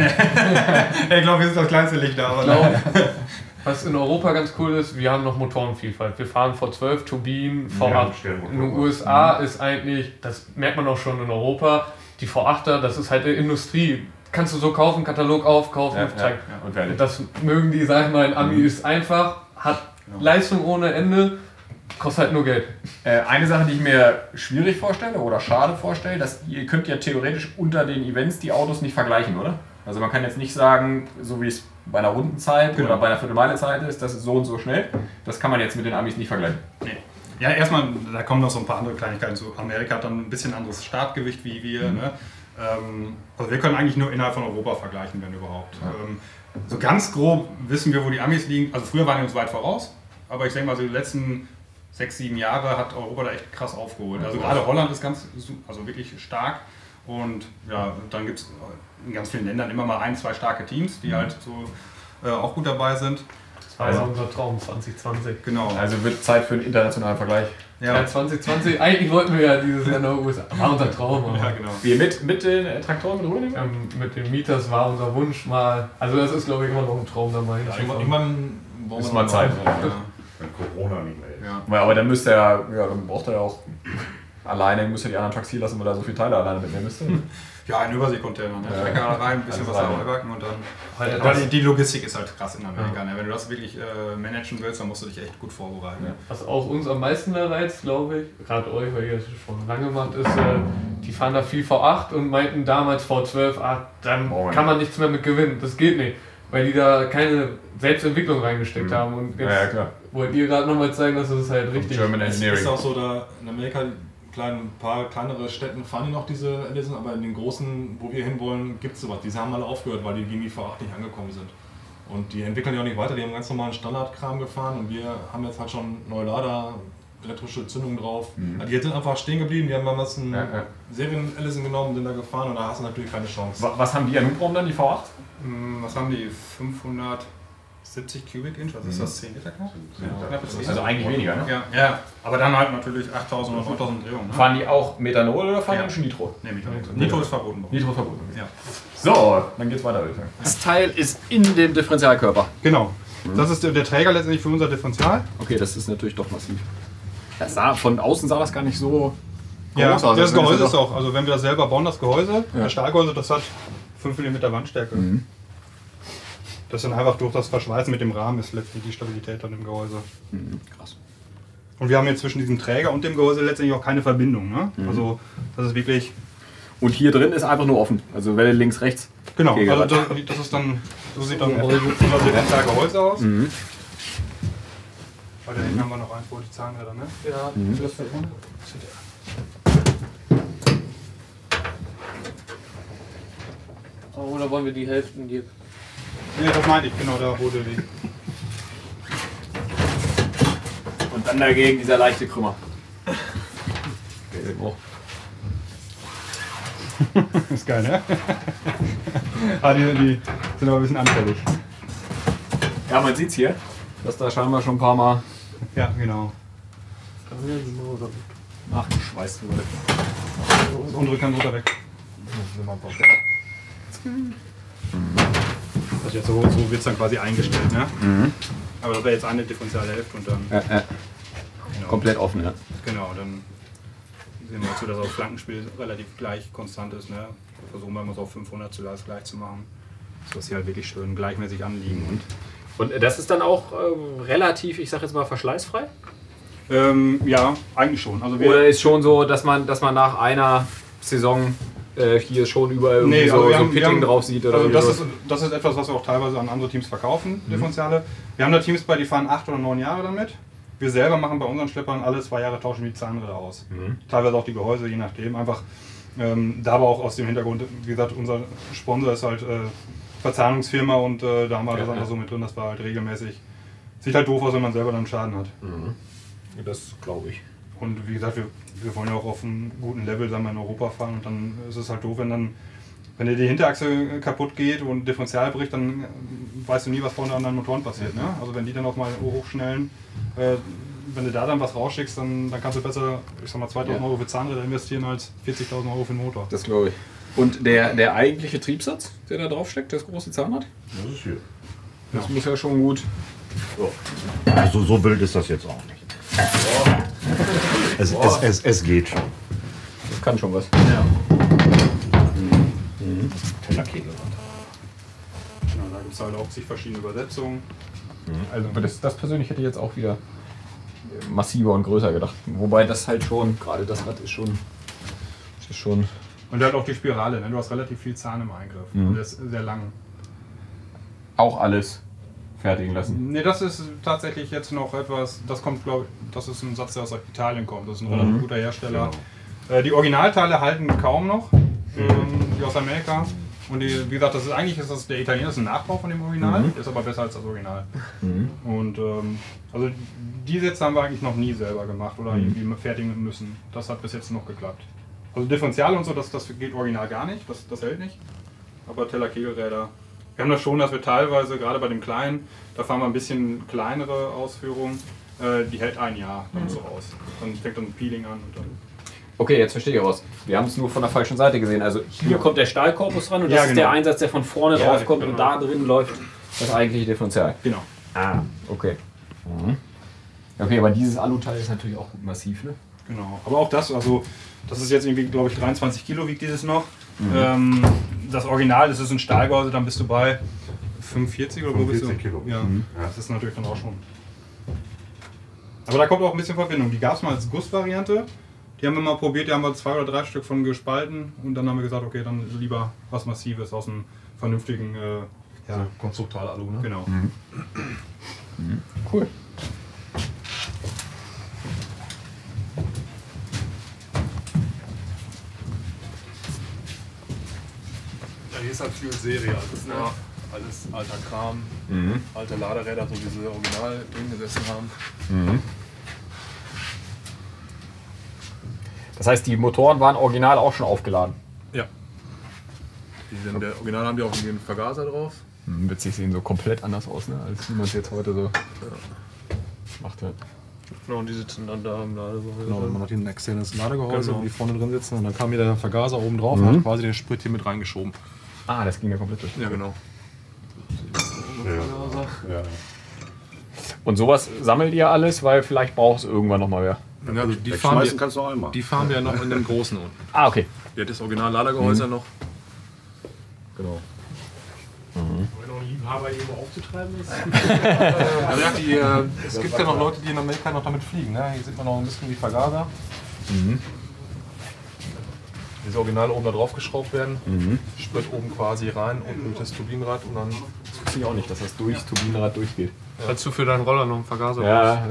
Ich glaube, wir sind das kleinste Licht da. Aber was in Europa ganz cool ist, wir haben noch Motorenvielfalt. Wir fahren V12 Turbinen, V8. In den USA ist eigentlich, das merkt man auch schon in Europa, die V8er, das ist halt eine Industrie. Kannst du so kaufen, Katalog aufkaufen, zack. Und fertig. Das mögen die, sag ich mal, in Ami ist einfach, hat Leistung ohne Ende, kostet halt nur Geld. Eine Sache, die ich mir schwierig vorstelle oder schade vorstelle, dass ihr könnt ja theoretisch unter den Events die Autos nicht vergleichen, oder? Also man kann jetzt nicht sagen, so wie es bei einer Rundenzeit oder bei einer Viertelmeilezeit ist, das ist so und so schnell. Das kann man jetzt mit den Amis nicht vergleichen. Nee. Ja, erstmal, da kommen noch so ein paar andere Kleinigkeiten zu. Amerika hat dann ein bisschen anderes Startgewicht wie wir. Ne? Also wir können eigentlich nur innerhalb von Europa vergleichen, wenn überhaupt. So ganz grob wissen wir, wo die Amis liegen. Also früher waren die uns weit voraus. aber ich denke mal, so die letzten 6, 7 Jahre hat Europa da echt krass aufgeholt. Also gerade Holland ist also wirklich stark. Und ja, dann gibt es in ganz vielen Ländern immer mal 1, 2 starke Teams, die halt so auch gut dabei sind. Das war ja unser Traum 2020. Genau. Also wird Zeit für einen internationalen Vergleich. Ja, 2020, eigentlich wollten wir ja dieses Jahr nach USA. War unser Traum. Aber Ja, genau. Wir mit den Traktoren mit rübernehmen? mit den Mieters war unser Wunsch mal. Also das ist glaube ich immer noch ein Traum dabei. Ja, irgendwann Ist mal Zeit. Wenn Corona nicht mehr ist. Ja. Aber dann müsste er dann braucht er ja auch alleine, müsste die anderen Trucks hier lassen, weil er so viele Teile alleine mitnehmen müsste. Ja, ein Überseekontainer, ne? Trecker rein, ein bisschen Alles Wasser rein. reinbacken und dann. Halt Aber die Logistik ist halt krass in Amerika. Ne? Wenn du das wirklich managen willst, dann musst du dich echt gut vorbereiten. Ja. Was auch uns am meisten reizt, glaube ich, gerade euch, weil ihr das schon lange macht, ist, die fahren da viel V8 und meinten damals V12, dann kann man nichts mehr mit gewinnen. Das geht nicht, weil die da keine Selbstentwicklung reingesteckt haben. Und jetzt Ja, klar. wollt ihr gerade nochmal zeigen, dass es halt richtig German Es Engineering. ist auch so, da in Amerika, ein paar kleinere Städten fahren die noch diese Edison, aber in den großen, wo wir hinwollen, gibt es sowas. Die haben alle aufgehört, weil die gegen die V8 nicht angekommen sind. Und die entwickeln ja auch nicht weiter, die haben ganz normalen Standardkram gefahren und wir haben jetzt halt schon neue Lader, elektrische Zündung drauf. Die sind einfach stehen geblieben, die haben damals einen Serien-Edison genommen, sind da gefahren und da hast du natürlich keine Chance. Was haben die an Hubraum dann, die V8? Was haben die? 570 Cubic Inch, was ist das? 10 Liter Kraft? Also eigentlich weniger, ne? Ja, aber dann halt natürlich 8000 oder 5000 Drehungen. Ne? Fahren die auch Methanol oder fahren die Ja. schon Nitro? Nee, Nitro ist verboten. Nitro verboten. Ja. So, dann geht's weiter, würde ich sagen. Das Teil ist in dem Differentialkörper. Genau. Das ist der Träger letztendlich für unser Differential. Okay, das ist natürlich doch massiv. Von außen sah das gar nicht so Ja, groß aus. das Gehäuse doch- ist auch, also wenn wir das selber bauen, das Gehäuse, das Stahlgehäuse, das hat 5 mm Wandstärke. Das dann einfach durch das Verschweißen mit dem Rahmen ist letztlich die Stabilität dann im Gehäuse. Krass. Und wir haben jetzt zwischen diesem Träger und dem Gehäuse letztendlich auch keine Verbindung. Ne? Also das ist wirklich... Und hier drin ist einfach nur offen. Also Welle links, rechts. Genau, Okay, also gerade. das ist dann, so sieht dann unser Differentialgehäuse aus. Weil da hinten haben wir noch eins, wo die Zahnräder, ne? Ja, Das fällt runter. oder wollen wir die Hälften hier? Ne, das meinte ich, genau, da wurde die. Und dann dagegen dieser leichte Krümmer. Ist geil, ne? Die sind aber ein bisschen anfällig. Ja, man sieht's hier, dass da scheinbar schon ein paar Mal Ja, genau. nachgeschweißt wurde. Das untere kann runter weg. Also jetzt so wird es dann quasi eingestellt, ne? Aber das wäre jetzt eine differenziale Hälfte und dann. Genau. Komplett offen, ja. Genau, dann sehen wir dazu, dass auch das Flankenspiel relativ gleich konstant ist. Ne? Versuchen wir immer so auf 500 gleich zu machen, sodass sie halt wirklich schön gleichmäßig anliegen. Und das ist dann auch relativ, ich sag jetzt mal, verschleißfrei? Ja, eigentlich schon. Also Oder ist schon so, dass man nach einer Saison hier schon überall irgendwie also wir so haben- wir Pitting haben- drauf sieht? Oder also irgendwie das ist etwas, was wir auch teilweise an andere Teams verkaufen, Differentiale. Wir haben da Teams bei, die fahren 8 oder 9 Jahre damit. Wir selber machen bei unseren Schleppern alle 2 Jahre tauschen die Zahnräder aus. Teilweise auch die Gehäuse, je nachdem. Einfach da aber auch aus dem Hintergrund, wie gesagt, unser Sponsor ist halt Verzahnungsfirma und da haben wir das einfach so mit drin, dass wir halt regelmäßig. Sieht halt doof aus, wenn man selber dann Schaden hat. Das glaube ich. Und wie gesagt, wir wollen ja auch auf einem guten Level sagen wir, in Europa fahren und dann ist es halt doof, wenn dir die Hinterachse kaputt geht und Differential bricht, dann weißt du nie, was vorne an deinen Motoren passiert. Ne? Also wenn die dann auch mal hochschnellen, wenn du da dann was rausschickst, dann kannst du besser, ich sag mal, 2.000 Euro für Zahnräder investieren als 40.000 Euro für den Motor. Das glaube ich. Und der eigentliche Triebsatz, der da drauf steckt, das große Zahnrad, Das ist hier. das muss ja schon gut. Also so wild ist das jetzt auch nicht. Es geht schon. Das kann schon was. Tellerkegel. Genau, da gibt es halt auch zig verschiedene Übersetzungen. Also das persönlich hätte ich jetzt auch wieder massiver und größer gedacht. Wobei das halt schon, gerade das Rad ist schon. Und halt auch die Spirale, ne? Du hast relativ viel Zahn im Eingriff. Und das ist sehr lang. Auch alles fertigen lassen. Ne, das ist tatsächlich jetzt noch etwas, das kommt, glaube ich, das ist ein Satz, der aus Italien kommt. Das ist ein relativ guter Hersteller. Die Originalteile halten kaum noch, die aus Amerika. Und wie gesagt, eigentlich ist das der Italiener, ist ein Nachbau von dem Original, ist aber besser als das Original. Und also die Sätze haben wir eigentlich noch nie selber gemacht oder irgendwie fertigen müssen. Das hat bis jetzt noch geklappt. Also Differentiale und so, das geht original gar nicht, das hält nicht. Aber Teller-Kegelräder, wir haben das schon, dass wir teilweise, gerade bei dem Kleinen, da fahren wir ein bisschen kleinere Ausführungen, die hält ein Jahr dann so aus. Dann fängt dann ein Peeling an und dann... Okay, jetzt verstehe ich was. Wir haben es nur von der falschen Seite gesehen. Also hier kommt der Stahlkorpus ran und das ist der Einsatz, der von vorne drauf kommt und da drin läuft das eigentliche Differential. Genau. Ah, okay. Okay, aber dieses Aluteil ist natürlich auch gut massiv, ne? Genau. Aber auch das, also das ist jetzt irgendwie, glaube ich, 23 Kilo wiegt dieses noch. Das Original, das ist ein Stahlgehäuse, dann bist du bei 45 oder wo bist du? 45 Kilo. Ja, das ist natürlich dann auch schon. Aber da kommt auch ein bisschen Verbindung. Die gab es mal als Gussvariante. Die haben wir mal probiert, die haben wir 2 oder 3 Stück von gespalten und dann haben wir gesagt, okay, dann lieber was Massives aus einem vernünftigen Konstruktal-Alu, ne? Genau. Cool. Ja, hier ist halt viel Serie, alles, ne? Alles alter Kram, alte Laderäder, so wie sie original drin gesessen haben. Das heißt, die Motoren waren original auch schon aufgeladen? Ja. Der Original haben die auch einen Vergaser drauf. Witzig, sehen so komplett anders aus, ne? Als wie man es jetzt heute so macht. Ja. Genau, und die sitzen dann da im Ladegehäuse. Genau, man hat hier ein externes Ladegehäuse, wo die vorne drin sitzen und dann kam hier der Vergaser oben drauf und hat quasi den Sprit hier mit reingeschoben. Ah, das ging ja komplett durch. Ja, genau. Ja. Und sowas sammelt ihr alles, weil vielleicht braucht es irgendwann nochmal wer. Ja, also Wegschmeißen kannst du einmal. die fahren wir ja noch in dem großen unten. Ah, okay. Hier hat das Original-Ladergehäuse noch. Genau. Wenn noch ein Liebhaber irgendwo aufzutreiben ist. Also es gibt ja noch Leute, die in Amerika noch damit fliegen. Ne? Hier sieht man noch ein bisschen die Vergaser. Diese Original oben da drauf geschraubt werden. Sprit oben quasi rein und durch das Turbinenrad und dann. Das wusste ich auch nicht, dass das durchs Turbinenrad durchgeht. Falls du für deinen Roller noch einen Vergaser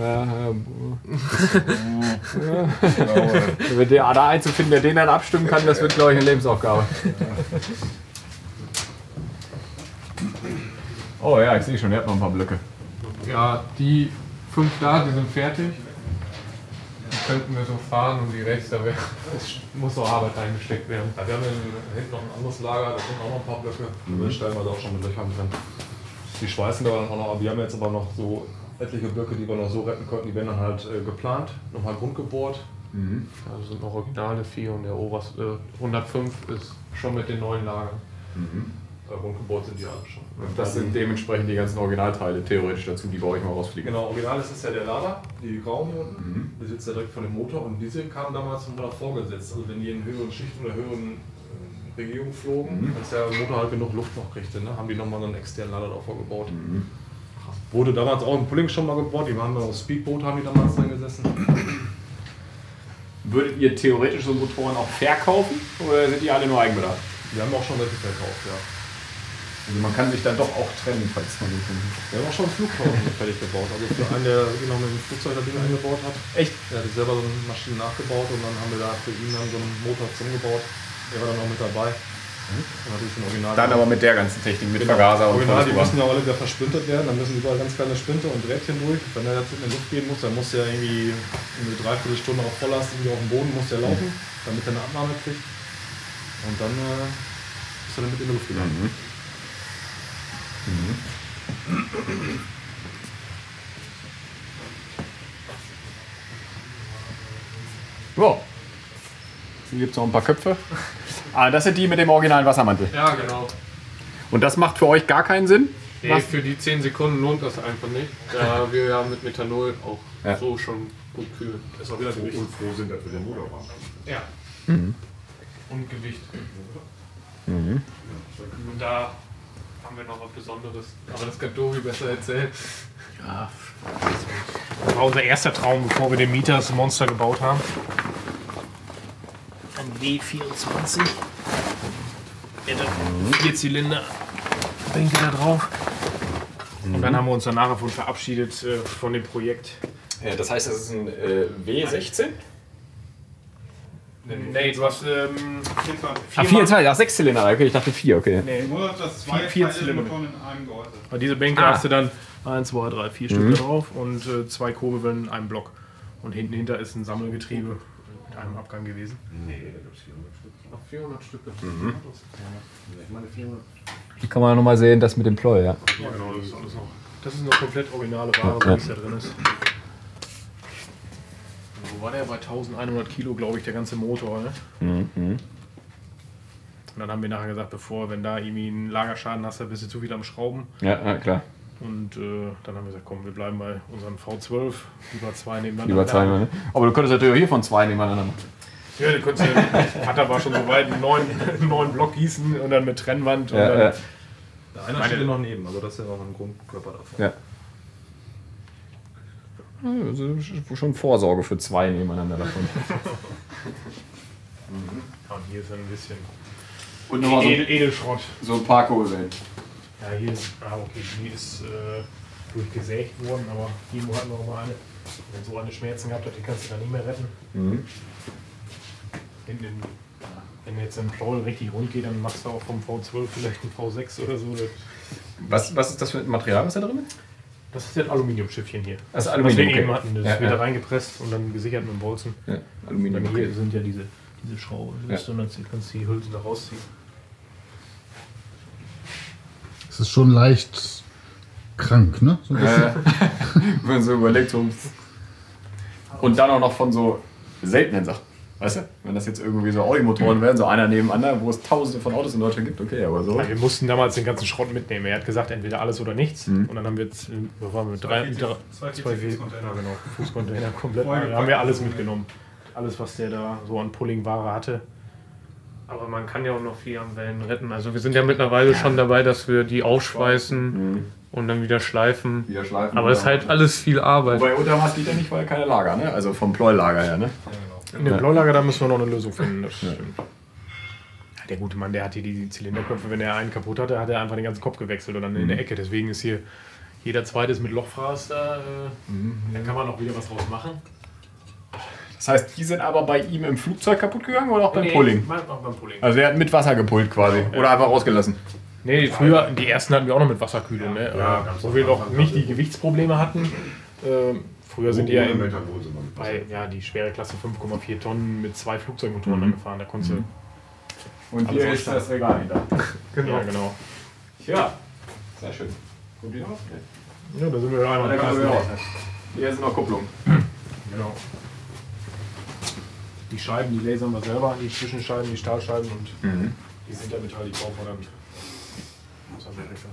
Mit der da einzufinden, der den dann abstimmen kann, das wird, glaube ich, eine Lebensaufgabe. Oh ja, ich sehe schon, ihr habt noch ein paar Blöcke. Ja, die 5 da, die sind fertig. Die könnten wir so fahren und die rechts, da muss noch Arbeit reingesteckt werden. Ja, wir haben hinten noch ein anderes Lager, da sind auch noch ein paar Blöcke. Da stellen wir da auch schon mit Löchern drin. Die schweißen wir dann auch noch, aber wir haben jetzt aber noch so etliche Blöcke, die wir noch so retten könnten, die werden dann halt geplant, nochmal grundgebohrt. Da sind noch Originale 4 und der oberste 105 ist schon mit den neuen Lagern. Grundgebohrt sind die alle schon. Und das sind dementsprechend die ganzen Originalteile theoretisch dazu, die bei euch mal rausfliegen. Genau, original ist es ja der Lader, die grauen hier unten. Die sitzt ja direkt von dem Motor und diese kamen damals vom Motor vorgesetzt. Also wenn die in höheren Schichten oder höheren Regierungen flogen, als der Motor halt genug Luft noch kriegte, ne, haben die nochmal so einen externen Lader davor gebaut. Wurde damals auch in Pulling schon mal gebaut, die waren noch Speedboot, haben die damals drin gesessen. Würdet ihr theoretisch so Motoren auch verkaufen oder sind die alle nur Eigenbedarf? Wir haben auch schon welche verkauft, ja. Also man kann sich dann doch auch trennen, falls man nicht findet. Wir haben auch schon einen Flughafen fertig gebaut. Also für einen, der genau mit dem Flugzeug das Ding eingebaut hat. Echt? Der hat selber so eine Maschine nachgebaut und dann haben wir da für ihn dann so einen Motor zusammengebaut. Der war dann auch mit dabei. Und natürlich ein Original. Dann aber mit der ganzen Technik, mit Vergaser und Original, die Vollspuren. müssen ja alle wieder versplintert werden. Dann müssen überall ganz kleine Splinte und Drähtchen durch. Wenn der jetzt in die Luft gehen muss, dann muss der irgendwie eine Dreiviertelstunde auf Volllast irgendwie auf dem Boden muss der laufen, damit er eine Abnahme kriegt. Und dann ist er dann mit in die Luft gegangen. So. Hier gibt es noch ein paar Köpfe. Ah, das sind die mit dem originalen Wassermantel. Ja, genau. Und das macht für euch gar keinen Sinn? Nee, für die 10 Sekunden lohnt das einfach nicht. Da wir ja mit Methanol auch so schon gut kühlen. Das ist auch wieder Gewicht. Und froh sind, dass wir den Motor haben. Ja. Und Gewicht. Und da haben wir noch was Besonderes. Aber das kann Dobi besser erzählen. Ja. Das war unser erster Traum, bevor wir den Mieters Monster gebaut haben. Ein W24. Der hat 4 Zylinder. Bänke da drauf. Und dann haben wir uns dann nachher von verabschiedet von dem Projekt. Das heißt, das ist ein W16? Nee, du hast 24, ach 6 Zylinder, okay, ich dachte 4, okay. Nee, Nur das zwei vier Zylinder Zylinder. in einem Gehäuse. Bei dieser Bänke hast du dann 1, 2, 3, 4 Stück da drauf und 2 Kurbelwellen in einem Block. Und hinten hinter ist ein Sammelgetriebe mit einem Abgang gewesen. Nee, da gibt es 400 Stück. 400 Stück. Ich meine 400. Hier kann man nochmal sehen, das mit dem Pleu, ja. Ja, genau, das ist alles noch. Das ist noch komplett originale Ware, was da drin ist. Wo war der? Bei 1100 Kilo, glaube ich, der ganze Motor. Ne? Und dann haben wir nachher gesagt, wenn da irgendwie einen Lagerschaden hast, dann bist du zu viel am Schrauben. Ja, klar. Und dann haben wir gesagt, komm, wir bleiben bei unseren V12, lieber 2 nebeneinander. Lieber 2 ne? Aber du könntest natürlich auch hier von 2 nebeneinander machen. Ja, du konntest Vater war schon so weit, einen neuen Block gießen und dann mit Trennwand. Und dann, Der eine steht noch neben, also das ist ja auch ein Grundkörper davon. Ja. Also schon Vorsorge für 2 nebeneinander davon. Ja, und hier ist dann ein bisschen Und nochmal Edelschrott. so ein paar Kurbeln. Ja, hier ist, okay, die ist durchgesägt worden, aber hier hatten wir noch mal eine. Wenn so eine Schmerzen gehabt hat, die kannst du dann nicht mehr retten. Wenn jetzt ein Pleuel richtig rund geht, dann machst du auch vom V12 vielleicht einen V6 oder so. Was ist das für ein Material, was da drin ist? Das ist ja ein Aluminiumschiffchen hier. Das ist Was Aluminium, wir okay. eben hatten, das Ja, wird da ja. reingepresst und dann gesichert mit dem Bolzen. Ja, Und Aluminium. dann hier Okay. sind ja diese Schraube. Und dann kannst du die Hülsen da rausziehen. Es ist schon leicht krank, ne? So ein bisschen. Wenn man so überlegt, so. Und dann auch noch von so seltenen Sachen. Weißt du? Wenn das jetzt irgendwie so Audi-Motoren wären, so einer nebeneinander, wo es tausende von Autos in Deutschland gibt, okay, aber so. Ja, wir mussten damals den ganzen Schrott mitnehmen. Er hat gesagt, entweder alles oder nichts. Und dann haben wir jetzt, wo waren wir? 240 Fußcontainer. Ja, genau, Fußcontainer komplett. Da haben wir alles mitgenommen. Alles, was der da so an Pulling-Ware hatte. Aber man kann ja auch noch viel am Wellen retten. Also wir sind ja mittlerweile schon dabei, dass wir die ausschweißen und dann wieder schleifen. Wieder schleifen. Aber es ist halt alles viel Arbeit. Wobei Untermaß geht ja nicht, weil keine Lager, ne? Also vom Pleulager her, ne? In dem Blaulager, da müssen wir noch eine Lösung finden. Das stimmt. Ja, der gute Mann, der hat hier die Zylinderköpfe, wenn er einen kaputt hatte, hat er einfach den ganzen Kopf gewechselt und dann in der Ecke. Deswegen ist hier jeder zweite ist mit Lochfraß da. Da kann man noch wieder was draus machen. Das heißt, die sind aber bei ihm im Flugzeug kaputt gegangen oder auch beim Pulling? Auch beim Pulling. Also er hat mit Wasser gepult quasi. Oder einfach rausgelassen. Nee, früher, die ersten hatten wir auch noch mit Wasserkühlung, ne? Ja, ganz wo wir noch nicht die Gewichtsprobleme hatten. Früher sind die ja die schwere Klasse 5,4 Tonnen mit 2 Flugzeugmotoren angefahren. Da konntest du. Und Alles hier ist das Regal hinter. Genau. Ja, genau. Ja, sehr schön. Kommt die raus? Ja, da sind wir einmal Der im kann Kasten. wieder raus. Hier ist noch Kupplung. Genau. Die Scheiben, die lasern wir selber, die Zwischenscheiben, die Stahlscheiben und die sind damit halt die kaufen wir dann aus Amerika.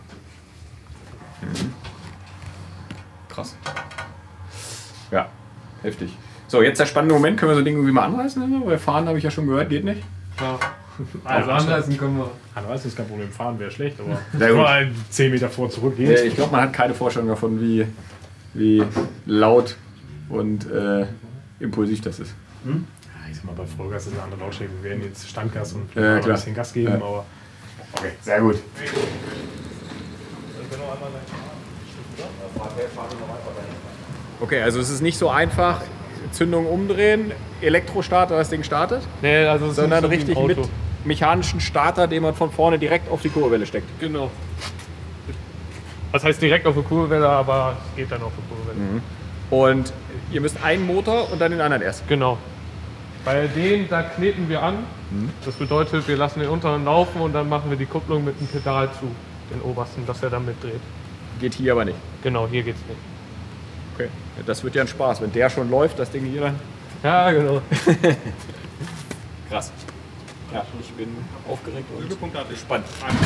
Krass. Ja, heftig. So, jetzt der spannende Moment. Können wir so Dinge irgendwie mal anreißen? Weil fahren habe ich ja schon gehört, geht nicht. Ja. Also anreißen können wir. Anreißen ist kein Problem, fahren wäre schlecht, aber Sehr gut. mal 10 Meter vor zurück geht. Ich glaube, man hat keine Vorstellung davon, wie laut und impulsiv das ist. Ja, ich sag mal, bei Vollgas ist eine andere Lautstärke. Wir werden jetzt Standgas und Ja, mal klar. ein bisschen Gas geben, Ja. aber Okay, sehr gut. Okay, also es ist nicht so einfach, Zündung umdrehen, Elektrostarter, das Ding startet, Nee, also es ist sondern nicht so wie richtig ein mit Auto. mechanischen Starter, den man von vorne direkt auf die Kurbelwelle steckt. Genau. Das heißt direkt auf die Kurbelwelle, aber es geht dann auf die Kurbelwelle. Und ihr müsst einen Motor und dann den anderen erst. Genau. Bei dem, da kneten wir an. Das bedeutet, wir lassen den unteren laufen und dann machen wir die Kupplung mit dem Pedal zu, den obersten, dass er dann mitdreht. Geht hier aber nicht. Genau, hier geht's nicht. Okay, ja, das wird ja ein Spaß, wenn der schon läuft, das Ding hier dann. Ja, genau. Krass. Ja, ich bin aufgeregt und Höhepunkt hatte ich. gespannt.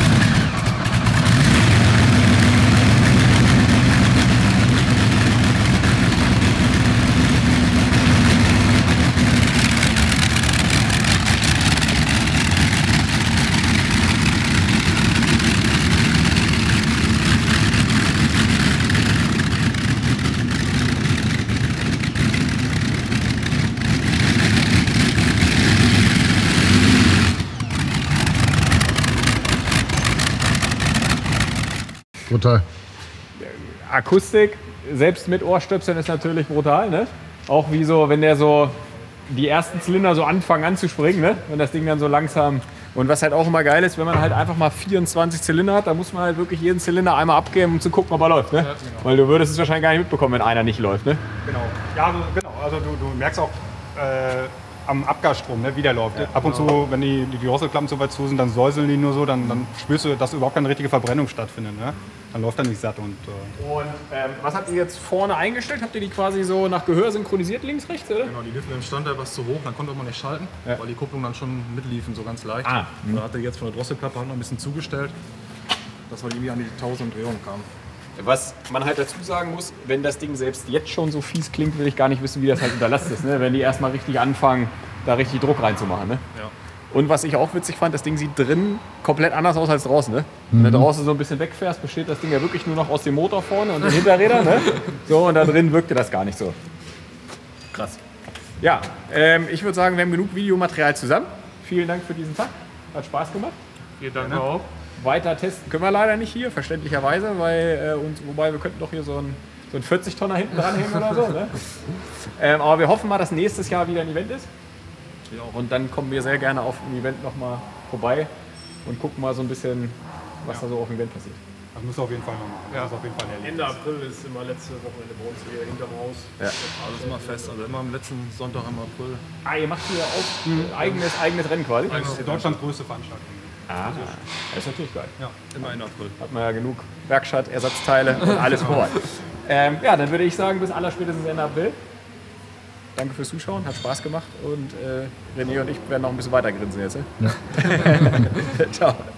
Brutal. Akustik, selbst mit Ohrstöpseln, ist natürlich brutal, ne? Auch wie so, wenn der so die ersten Zylinder so anfangen anzuspringen, ne? Wenn das Ding dann so langsam... Und was halt auch immer geil ist, wenn man halt einfach mal 24 Zylinder hat, dann muss man halt wirklich jeden Zylinder einmal abgeben, um zu gucken, ob er läuft. Ne? Ja, genau. Weil du würdest es wahrscheinlich gar nicht mitbekommen, wenn einer nicht läuft. Ne? Genau. Ja, genau. Also du merkst auch am Abgasstrom, ne, wie der läuft. Ja, ab und zu, wenn die Drosselklappen so weit zu sind, dann säuseln die nur so, dann spürst du, dass überhaupt keine richtige Verbrennung stattfindet. Ne? Dann läuft er nicht satt. Und was habt ihr jetzt vorne eingestellt? Habt ihr die quasi so nach Gehör synchronisiert, links, rechts, oder? Genau, die liefen im Stand etwas zu hoch, dann konnte man nicht schalten, weil die Kupplung dann schon mitliefen, so ganz leicht. Da hat er jetzt von der Drosselklappe noch ein bisschen zugestellt, dass wir irgendwie an die 1000 Umdrehungen kamen. Was man halt dazu sagen muss, wenn das Ding selbst jetzt schon so fies klingt, will ich gar nicht wissen, wie das halt unter Last ist. Ne? Wenn die erstmal richtig anfangen, da richtig Druck reinzumachen. Ne? Ja. Und was ich auch witzig fand, das Ding sieht drin komplett anders aus als draußen. Ne? Wenn du draußen so ein bisschen wegfährst, besteht das Ding ja wirklich nur noch aus dem Motor vorne und den Hinterrädern. Ne? So, und da drin wirkte das gar nicht so. Krass. Ja, ich würde sagen, wir haben genug Videomaterial zusammen. Vielen Dank für diesen Tag. Hat Spaß gemacht. Vielen Dank auch. Weiter testen können wir leider nicht hier, verständlicherweise, weil wobei wir könnten doch hier so ein 40-Tonner hinten dranhängen oder so. Ne? Aber wir hoffen mal, dass nächstes Jahr wieder ein Event ist. Ja. Und dann kommen wir sehr gerne auf dem Event nochmal vorbei und gucken mal so ein bisschen, was da so auf dem Event passiert. Das müssen wir auf jeden Fall noch machen. Ja. Das ist auf jeden Fall Ende April ist immer letzte Wochenende bei uns wieder hinterm Haus. Ja. Alles immer fest, also immer am letzten Sonntag im April. Ihr macht hier auch ein eigenes Rennen quasi? Das ist Deutschlands größte Veranstaltung. Das ist natürlich geil. Ja, immer in April. Hat man ja genug Werkstatt, Ersatzteile und alles vorbei. Ja, dann würde ich sagen, bis allerspätestens Ende April. Danke fürs Zuschauen, hat Spaß gemacht und René und ich werden noch ein bisschen weiter grinsen jetzt. Ne? Ja. Ciao.